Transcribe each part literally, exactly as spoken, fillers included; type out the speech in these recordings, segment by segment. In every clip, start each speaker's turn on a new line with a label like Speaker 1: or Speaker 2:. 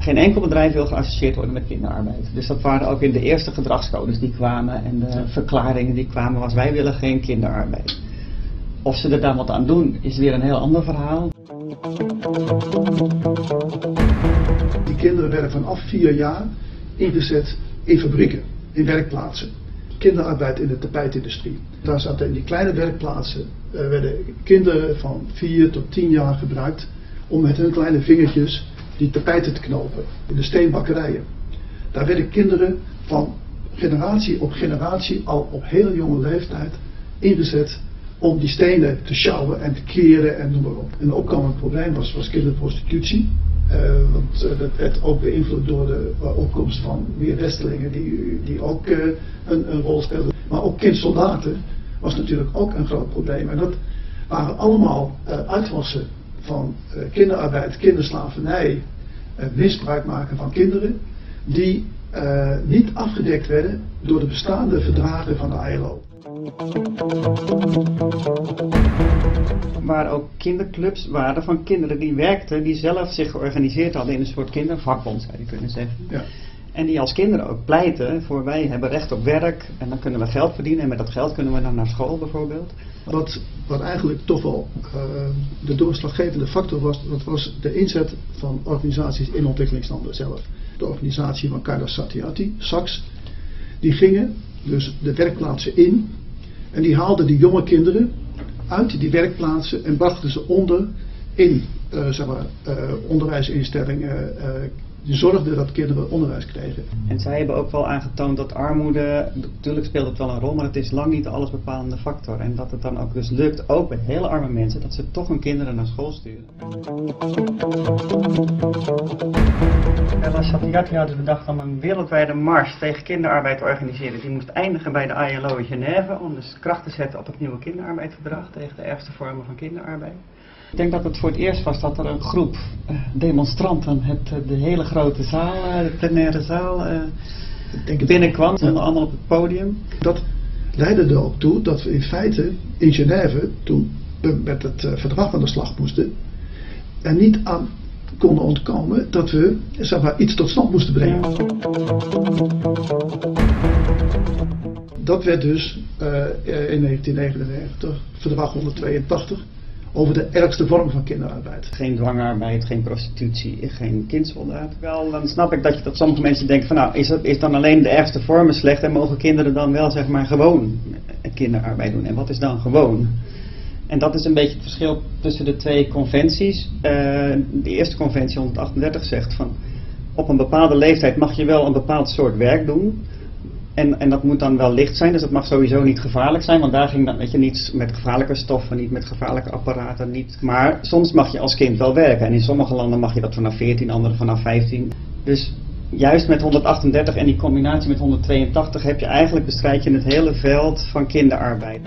Speaker 1: geen enkel bedrijf wil geassocieerd worden met kinderarbeid. Dus dat waren ook in de eerste gedragscodes die kwamen en de verklaringen die kwamen was wij willen geen kinderarbeid. Of ze er dan wat aan doen is weer een heel ander verhaal.
Speaker 2: Die kinderen werden vanaf vier jaar ingezet in fabrieken, in werkplaatsen. Kinderarbeid in de tapijtindustrie. Daar zaten in die kleine werkplaatsen uh, werden kinderen van vier tot tien jaar gebruikt om met hun kleine vingertjes die tapijten te knopen in de steenbakkerijen. Daar werden kinderen van generatie op generatie al op hele jonge leeftijd ingezet om die stenen te sjouwen en te keren en noem maar op. Een opkomend probleem was, was kinderprostitutie. Uh, want uh, dat werd ook beïnvloed door de uh, opkomst van meer Westelingen die, die ook uh, een, een rol speelden. Maar ook kindsoldaten was natuurlijk ook een groot probleem. En dat waren allemaal uh, uitwassen van uh, kinderarbeid, kinderslavernij, uh, misbruik maken van kinderen. Die uh, niet afgedekt werden door de bestaande verdragen van de I L O.
Speaker 1: Waar ook kinderclubs waren van kinderen die werkten, die zelf zich georganiseerd hadden in een soort kindervakbond, zou je kunnen zeggen. Ja. En die als kinderen ook pleiten voor wij hebben recht op werk en dan kunnen we geld verdienen en met dat geld kunnen we dan naar school bijvoorbeeld.
Speaker 2: Wat, wat eigenlijk toch wel uh, de doorslaggevende factor was, dat was de inzet van organisaties in ontwikkelingslanden zelf. De organisatie van Kailash Satyarthi, S A X, die gingen dus de werkplaatsen in en die haalden die jonge kinderen uit die werkplaatsen en brachten ze onder in uh, zeg maar, uh, onderwijsinstellingen. Uh, die zorgden dat kinderen onderwijs kregen.
Speaker 1: En zij hebben ook wel aangetoond dat armoede, natuurlijk speelt het wel een rol, maar het is lang niet de allesbepalende factor. En dat het dan ook dus lukt, ook bij hele arme mensen, dat ze toch hun kinderen naar school sturen. Kailash Satyarthi had dus bedacht om een wereldwijde mars tegen kinderarbeid te organiseren. Die moest eindigen bij de I L O in Genève om dus kracht te zetten op het nieuwe kinderarbeidsverdrag tegen de ergste vormen van kinderarbeid. Ik denk dat het voor het eerst was dat er een groep uh, demonstranten het, uh, de hele grote zaal, uh, de plenaire zaal, uh, binnenkwam, stonden allemaal op het podium.
Speaker 2: Dat leidde er ook toe dat we in feite in Genève, toen we met het uh, verdrag aan de slag moesten, er niet aan konden ontkomen dat we zeg maar, iets tot stand moesten brengen. Dat werd dus uh, in negentien negenennegentig, verdrag honderdtweeëntachtig, over de ergste vorm van kinderarbeid.
Speaker 1: Geen dwangarbeid, geen prostitutie, geen kindsoldaat. Wel, dan snap ik dat, je, dat sommige mensen denken van nou, is, dat, is dan alleen de ergste vormen slecht en mogen kinderen dan wel zeg maar gewoon kinderarbeid doen? En wat is dan gewoon? En dat is een beetje het verschil tussen de twee conventies. Uh, de eerste conventie honderdachtendertig zegt van op een bepaalde leeftijd mag je wel een bepaald soort werk doen. En, en dat moet dan wel licht zijn, dus dat mag sowieso niet gevaarlijk zijn, want daar ging dan, weet je, niet met gevaarlijke stoffen, niet met gevaarlijke apparaten, niet. Maar soms mag je als kind wel werken en in sommige landen mag je dat vanaf veertien, andere vanaf vijftien. Dus juist met honderdachtendertig en die combinatie met honderdtweeëntachtig heb je eigenlijk bestrijd je het hele veld van kinderarbeid.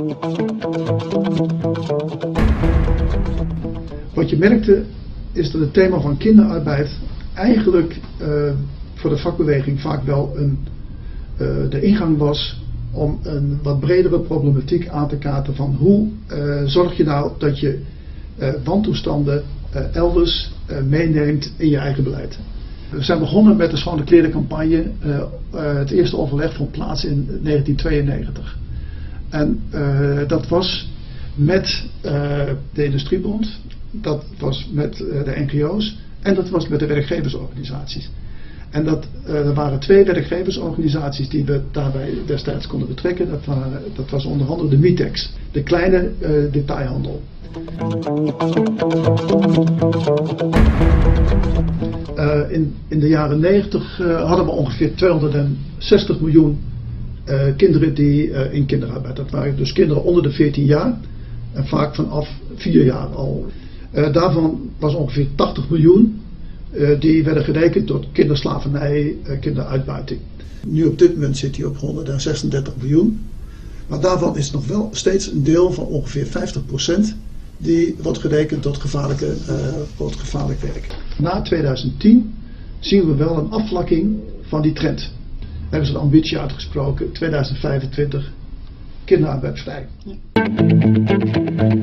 Speaker 2: Wat je merkte is dat het thema van kinderarbeid eigenlijk uh, voor de vakbeweging vaak wel een Uh, de ingang was om een wat bredere problematiek aan te kaarten van hoe uh, zorg je nou dat je uh, wantoestanden uh, elders uh, meeneemt in je eigen beleid. We zijn begonnen met de Schone Kleren campagne. Uh, uh, het eerste overleg vond plaats in negentien tweeënnegentig. En uh, dat was met uh, de Industriebond, dat was met uh, de N G O's en dat was met de werkgeversorganisaties. En dat, uh, er waren twee werkgeversorganisaties die we daarbij destijds konden betrekken. Dat, waren, dat was onder andere de Mitex, de kleine uh, detailhandel. Uh, in, in de jaren negentig uh, hadden we ongeveer tweehonderdzestig miljoen uh, kinderen die uh, in kinderarbeid. Dat waren dus kinderen onder de veertien jaar en vaak vanaf vier jaar al. Uh, daarvan was ongeveer tachtig miljoen. Uh, die werden gerekend tot kinderslavernij, uh, kinderuitbuiting. Nu op dit moment zit hij op honderdzesendertig miljoen. Maar daarvan is nog wel steeds een deel van ongeveer vijftig procent die wordt gerekend tot gevaarlijke, uh, tot gevaarlijk werk. Na tweeduizend tien zien we wel een afvlakking van die trend. We hebben ze een ambitie uitgesproken, tweeduizend vijfentwintig kinderarbeidvrij. Ja.